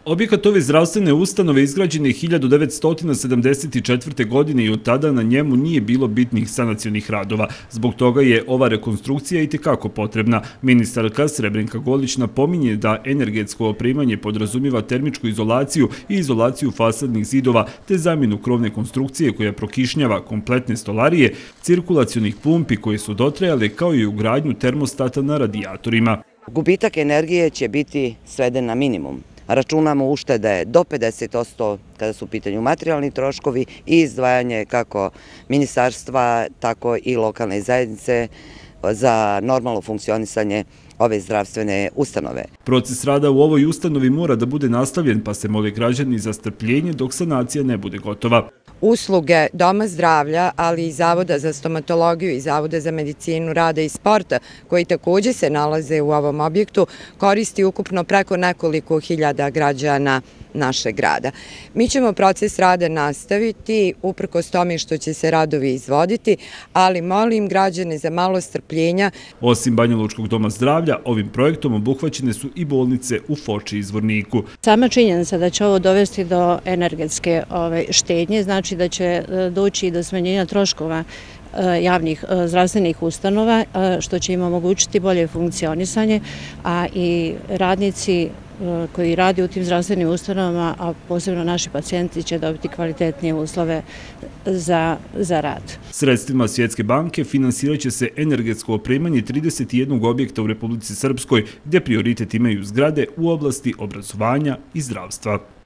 Objekat ove zdravstvene ustanove izgrađen je 1974. godine i od tada na njemu nije bilo bitnih sanacionih radova. Zbog toga je ova rekonstrukcija itekako potrebna. Ministarka Srebrenka Golić napominje da energetsko opremanje podrazumieva termičku izolaciju i izolaciju fasadnih zidova, te zamjenu krovne konstrukcije koja prokišnjava kompletne stolarije, cirkulacionih pumpi koje su dotrajale, kao i ugradnju termostata na radijatorima. Gubitak energije će biti sveden na minimum. Računamo uštede do 50% kada su u pitanju materijalni troškovi i izdvajanje kako ministarstva, tako i lokalne zajednice za normalno funkcionisanje ove zdravstvene ustanove. Proces rada u ovoj ustanovi mora da bude nastavljen, pa se mole građani za strpljenje dok sanacija ne bude gotova. Usluge Doma zdravlja, ali i Zavoda za stomatologiju i Zavoda za medicinu rada i sporta, koji također se nalaze u ovom objektu, koristi ukupno preko nekoliko hiljada građana našeg grada. Mi ćemo proces rada nastaviti, uprkos tome što će se radovi izvoditi, ali molim građane za malo strpljenja. Osim Banjalučkog doma zdravlja, ovim projektom obuhvaćene su i bolnice u Foči i Zvorniku. Sama činjenica da će ovo dovesti do energetske štednje, znači da će doći i do smanjenja troškova javnih zdravstvenih ustanova, što će im omogućiti bolje funkcionisanje, a i radnici koji radi u tim zdravstvenim ustanovama, a posebno naši pacijenti, će dobiti kvalitetnije uslove za rad. Sredstvima Svjetske banke finansirat će se energetsko opremanje 31 objekta u Republici Srpskoj, gdje prioritet imaju zgrade u oblasti obrazovanja i zdravstva.